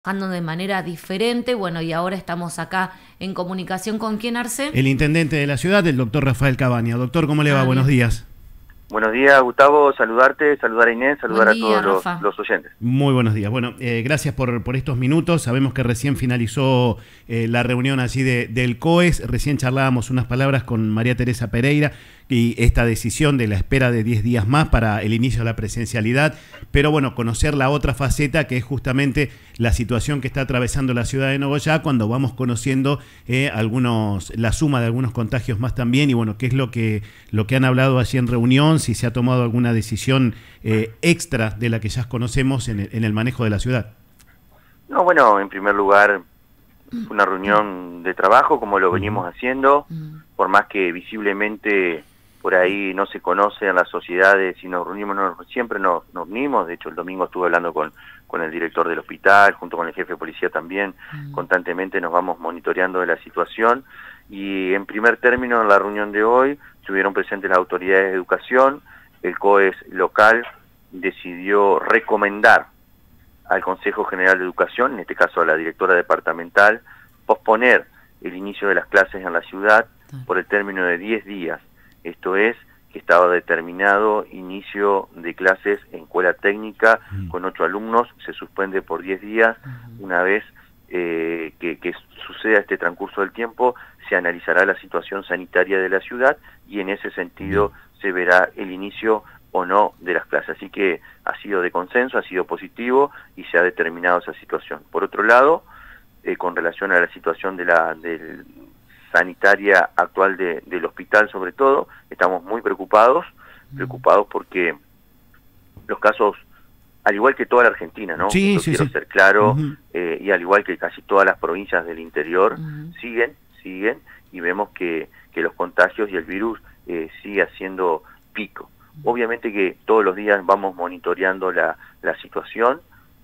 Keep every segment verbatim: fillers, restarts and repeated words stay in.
trabajando de manera diferente. Bueno, y ahora estamos acá en comunicación con quién, Arce. El intendente de la ciudad, el doctor Rafael Cabaña. Doctor, ¿cómo le va? Ah, Buenos bien. días. Buenos días, Gustavo, saludarte, saludar a Inés, saludar Buen a día, todos los, Rafa. los oyentes. Muy buenos días. Bueno, eh, gracias por, por estos minutos. Sabemos que recién finalizó eh, la reunión allí de, del COES. Recién charlábamos unas palabras con María Teresa Pereira y esta decisión de la espera de diez días más para el inicio de la presencialidad. Pero bueno, conocer la otra faceta, que es justamente la situación que está atravesando la ciudad de Nogoyá, cuando vamos conociendo eh, algunos, la suma de algunos contagios más también. Y bueno, qué es lo que, lo que han hablado allí en reunión, si se ha tomado alguna decisión eh, extra de la que ya conocemos en el, en el manejo de la ciudad. No, bueno, en primer lugar, una reunión de trabajo, como lo venimos haciendo, por más que visiblemente por ahí no se conoce en las sociedades, si nos reunimos, no, siempre nos, nos unimos. De hecho, el domingo estuve hablando con, con el director del hospital, junto con el jefe de policía también, mm. constantemente nos vamos monitoreando de la situación, y en primer término, en la reunión de hoy, estuvieron presentes las autoridades de educación. El COES local decidió recomendar al Consejo General de Educación, en este caso a la directora departamental, posponer el inicio de las clases en la ciudad por el término de diez días. Esto es, que estaba determinado inicio de clases en escuela técnica mm. con ocho alumnos, se suspende por diez días. Mm. Una vez eh, que, que suceda este transcurso del tiempo, se analizará la situación sanitaria de la ciudad y en ese sentido mm. se verá el inicio o no de las clases. Así que ha sido de consenso, ha sido positivo y se ha determinado esa situación. Por otro lado, eh, con relación a la situación de la del sanitaria actual de, del hospital, sobre todo, estamos muy preocupados, preocupados porque los casos, al igual que toda la Argentina, ¿no? Sí, Esto sí, quiero sí. ser claro, Uh-huh. eh, y al igual que casi todas las provincias del interior, Uh-huh. siguen, siguen, y vemos que, que los contagios y el virus eh, sigue haciendo pico. Obviamente que todos los días vamos monitoreando la, la situación,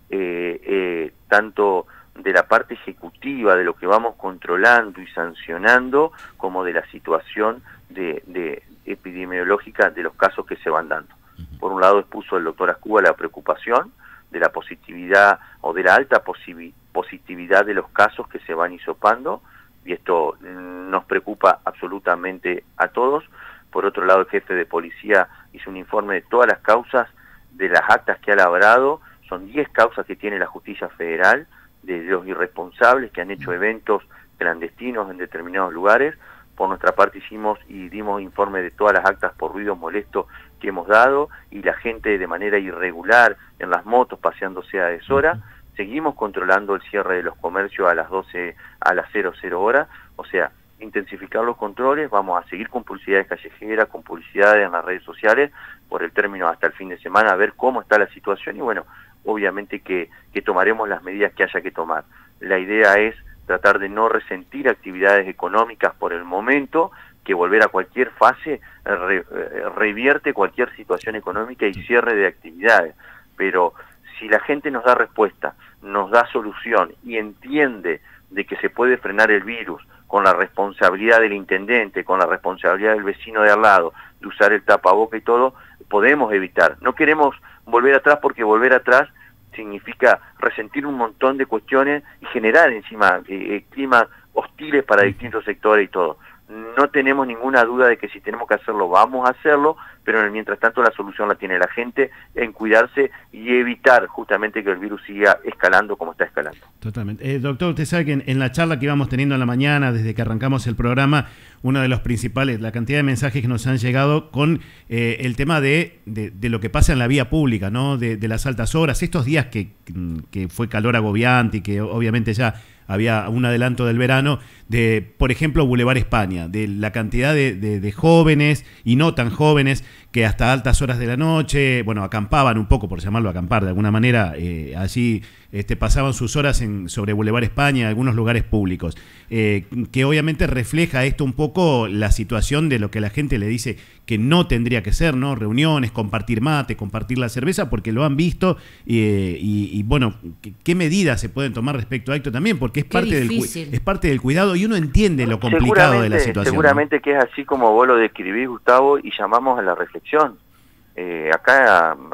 eh, eh, tanto de la parte ejecutiva, de lo que vamos controlando y sancionando, como de la situación de, de epidemiológica de los casos que se van dando. Por un lado expuso el doctor Ascuba la preocupación de la positividad o de la alta positividad de los casos que se van hisopando, y esto nos preocupa absolutamente a todos. Por otro lado, el jefe de policía hizo un informe de todas las causas de las actas que ha labrado. Son diez causas que tiene la justicia federal de los irresponsables que han hecho eventos clandestinos en determinados lugares. Por nuestra parte hicimos y dimos informe de todas las actas por ruido molesto que hemos dado, y la gente de manera irregular en las motos paseándose a deshora. Seguimos controlando el cierre de los comercios a las doce, a las cero cero horas, o sea, intensificar los controles. Vamos a seguir con publicidades callejeras, con publicidades en las redes sociales, por el término hasta el fin de semana, a ver cómo está la situación, y bueno, obviamente que, que tomaremos las medidas que haya que tomar. La idea es tratar de no resentir actividades económicas por el momento, que volver a cualquier fase re, revierte cualquier situación económica y cierre de actividades. Pero si la gente nos da respuesta, nos da solución y entiende de que se puede frenar el virus con la responsabilidad del intendente, con la responsabilidad del vecino de al lado, de usar el tapaboca y todo, podemos evitar. No queremos volver atrás, porque volver atrás significa resentir un montón de cuestiones y generar encima eh, climas hostiles para distintos sectores y todo. No tenemos ninguna duda de que si tenemos que hacerlo, vamos a hacerlo, pero en el mientras tanto la solución la tiene la gente en cuidarse y evitar justamente que el virus siga escalando como está escalando. Totalmente. Eh, doctor, usted sabe que en, en la charla que íbamos teniendo en la mañana, desde que arrancamos el programa, uno de los principales, la cantidad de mensajes que nos han llegado con eh, el tema de, de, de lo que pasa en la vía pública, ¿no? De, de las altas horas, estos días que, que fue calor agobiante y que obviamente ya había un adelanto del verano, de, por ejemplo, Boulevard España, de la cantidad de, de, de jóvenes y no tan jóvenes que hasta altas horas de la noche, bueno, acampaban un poco, por llamarlo acampar de alguna manera, eh, allí este, pasaban sus horas en, sobre Boulevard España, en algunos lugares públicos, eh, que obviamente refleja esto un poco la situación de lo que la gente le dice que no tendría que ser, ¿no? Reuniones, compartir mate, compartir la cerveza, porque lo han visto, eh, y, y bueno, ¿qué, ¿qué medidas se pueden tomar respecto a esto también? Porque es parte, del, es parte del cuidado y uno entiende lo complicado de la situación. Seguramente, ¿no? Que es así como vos lo describís, Gustavo, y llamamos a la reflexión. Eh, acá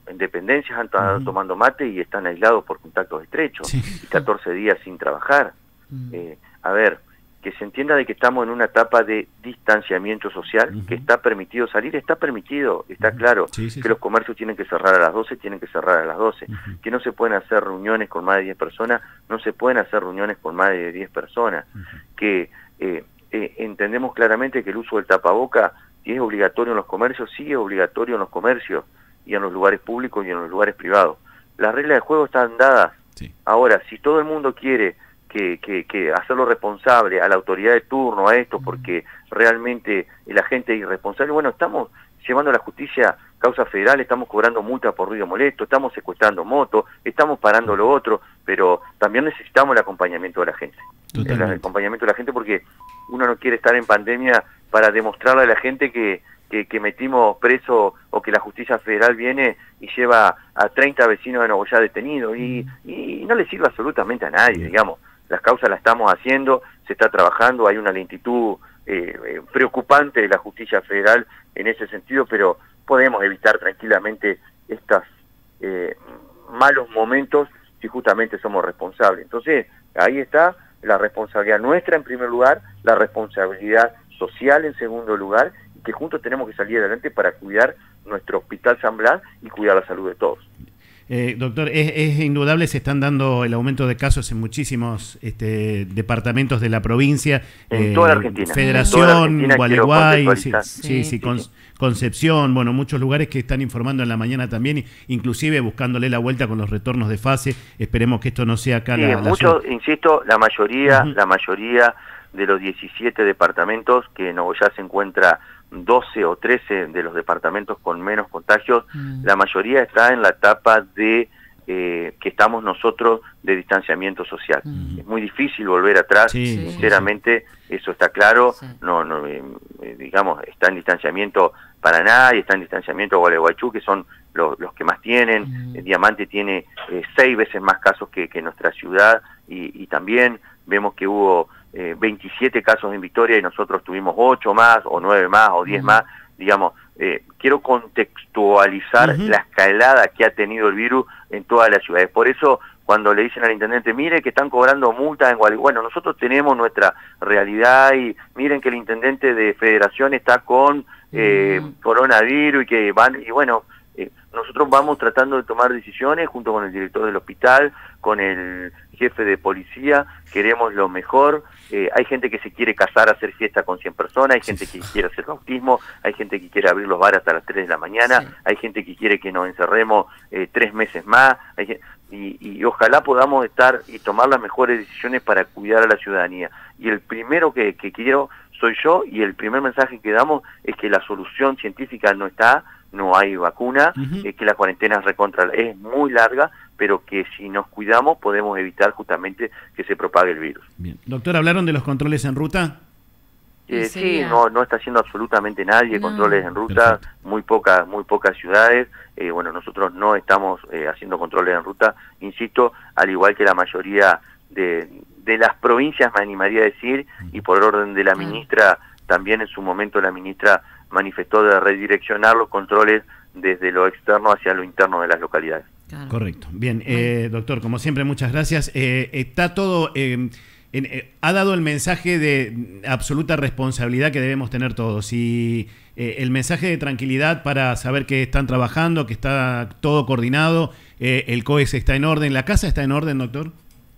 en dependencias han estado uh-huh. tomando mate y están aislados por contactos estrechos, sí. y catorce días sin trabajar. Uh-huh. Eh, a ver, que se entienda de que estamos en una etapa de distanciamiento social, uh-huh. que está permitido salir, está permitido, está uh-huh. claro, sí, sí, que sí. los comercios tienen que cerrar a las doce, tienen que cerrar a las doce, uh-huh. que no se pueden hacer reuniones con más de diez personas, no se pueden hacer reuniones con más de diez personas, uh-huh. que eh, eh, entendemos claramente que el uso del tapaboca, si es obligatorio en los comercios, sí es obligatorio en los comercios, y en los lugares públicos y en los lugares privados. Las reglas de juego están dadas. Sí. Ahora, si todo el mundo quiere que, que, que hacerlo responsable a la autoridad de turno, a esto, porque realmente la gente es irresponsable, bueno, estamos llevando a la justicia causa federal, estamos cobrando multa por ruido molesto, estamos secuestrando motos, estamos parando lo otro, pero también necesitamos el acompañamiento de la gente. Totalmente. El acompañamiento de la gente, porque uno no quiere estar en pandemia para demostrarle a la gente que Que, que metimos preso o que la justicia federal viene y lleva a treinta vecinos de Nogoyá detenidos y, y no le sirve absolutamente a nadie, digamos. Las causas las estamos haciendo, se está trabajando, hay una lentitud eh, preocupante de la justicia federal en ese sentido, pero podemos evitar tranquilamente estos eh, malos momentos si justamente somos responsables. Entonces, ahí está la responsabilidad nuestra en primer lugar, la responsabilidad social en segundo lugar, que juntos tenemos que salir adelante para cuidar nuestro Hospital San Blas y cuidar la salud de todos. Eh, doctor, es, es indudable, se están dando el aumento de casos en muchísimos este, departamentos de la provincia. En eh, toda la Argentina. Federación, Gualeguay, sí, sí, sí, sí, Con, sí. Concepción, bueno, muchos lugares que están informando en la mañana también, inclusive buscándole la vuelta con los retornos de fase. Esperemos que esto no sea acá. Sí, la, muchos, la... insisto, la mayoría, uh-huh. la mayoría de los diecisiete departamentos, que Nogoyá se encuentra doce o trece de los departamentos con menos contagios, mm. la mayoría está en la etapa de eh, que estamos nosotros de distanciamiento social. Mm. Es muy difícil volver atrás, sí, sinceramente, sí, sí. Eso está claro, sí. no, no eh, digamos, está en distanciamiento Paraná y está en distanciamiento Gualeguaychú, que son los, los que más tienen. Mm. El Diamante tiene eh, seis veces más casos que, que nuestra ciudad, y, y también vemos que hubo eh, veintisiete casos en Victoria y nosotros tuvimos ocho más, o nueve más, o diez uh-huh. más. Digamos, eh, quiero contextualizar uh-huh. la escalada que ha tenido el virus en todas las ciudades. Por eso, cuando le dicen al intendente, mire que están cobrando multas en Gualeguay, bueno, nosotros tenemos nuestra realidad, y miren que el intendente de Federación está con eh, uh-huh. coronavirus, y que van, y bueno, eh, nosotros vamos tratando de tomar decisiones junto con el director del hospital, con el jefe de policía, queremos lo mejor. Eh, hay gente que se quiere casar, hacer fiesta con cien personas, hay gente que quiere hacer bautismo, hay gente que quiere abrir los bares hasta las tres de la mañana, sí. hay gente que quiere que nos encerremos eh, tres meses más, hay, y, y ojalá podamos estar y tomar las mejores decisiones para cuidar a la ciudadanía. Y el primero que, que quiero soy yo, y el primer mensaje que damos es que la solución científica no está, no hay vacuna, uh-huh. eh, que la cuarentena recontra es muy larga, pero que si nos cuidamos podemos evitar justamente que se propague el virus. Bien. Doctor, ¿hablaron de los controles en ruta? Eh, sí, no no está haciendo absolutamente nadie no. controles en ruta, Perfecto. muy pocas muy pocas ciudades. Eh, bueno, nosotros no estamos eh, haciendo controles en ruta, insisto, al igual que la mayoría de, de las provincias, me animaría a decir, y por orden de la ministra, también en su momento la ministra manifestó de redireccionar los controles desde lo externo hacia lo interno de las localidades. Claro. Correcto. Bien, eh, doctor, como siempre, muchas gracias. Eh, está todo, eh, en, eh, ha dado el mensaje de absoluta responsabilidad que debemos tener todos, y eh, el mensaje de tranquilidad para saber que están trabajando, que está todo coordinado, eh, el C O E S está en orden, ¿la casa está en orden, doctor?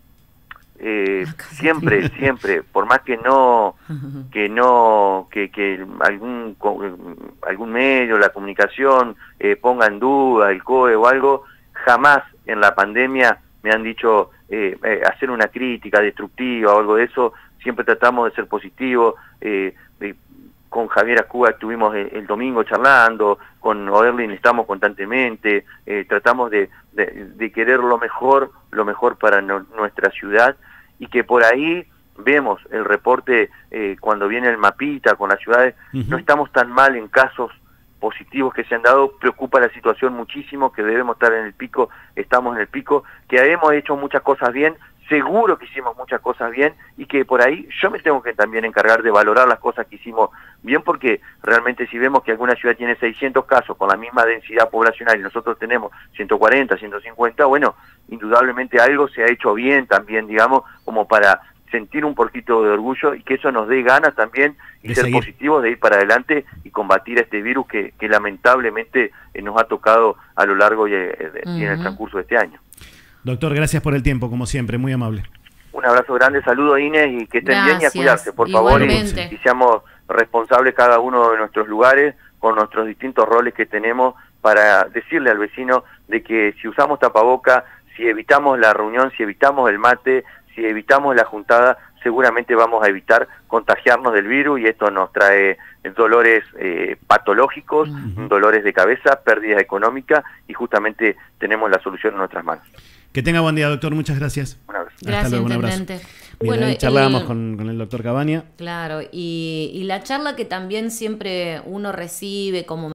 Eh, siempre, siempre, por más que no, que no, que, que algún algún medio, la comunicación eh, ponga en duda el C O E o algo, jamás en la pandemia me han dicho eh, eh, hacer una crítica destructiva o algo de eso. Siempre tratamos de ser positivos. Eh, eh, con Javier Ascuba estuvimos el, el domingo charlando, con Oerlin estamos constantemente, eh, tratamos de, de, de querer lo mejor, lo mejor para no, nuestra ciudad, y que por ahí vemos el reporte eh, cuando viene el mapita con las ciudades, uh-huh. no estamos tan mal en casos positivos que se han dado. Preocupa la situación muchísimo, que debemos estar en el pico, estamos en el pico, que hemos hecho muchas cosas bien, seguro que hicimos muchas cosas bien y que por ahí yo me tengo que también encargar de valorar las cosas que hicimos bien, porque realmente si vemos que alguna ciudad tiene seiscientos casos con la misma densidad poblacional y nosotros tenemos ciento cuarenta, ciento cincuenta, bueno, indudablemente algo se ha hecho bien también, digamos, como para sentir un poquito de orgullo y que eso nos dé ganas también y de ser seguir. positivos, de ir para adelante y combatir a este virus que, que lamentablemente eh, nos ha tocado a lo largo y, eh, de, uh-huh. y en el transcurso de este año. Doctor, gracias por el tiempo, como siempre, muy amable. Un abrazo grande, saludos Inés, y que estén gracias. bien y a cuidarse, por Igualmente. favor, y, y seamos responsables cada uno de nuestros lugares con nuestros distintos roles que tenemos para decirle al vecino de que si usamos tapaboca, si evitamos la reunión, si evitamos el mate, si evitamos la juntada, seguramente vamos a evitar contagiarnos del virus y esto nos trae dolores eh, patológicos, uh-huh. dolores de cabeza, pérdidas económicas y justamente tenemos la solución en nuestras manos. Que tenga buen día, doctor. Muchas gracias. Un abrazo. Gracias, Hasta luego, un abrazo. intendente. Bien, bueno, ahí charlábamos el, con, con el doctor Cabaña. Claro, y, y la charla que también siempre uno recibe como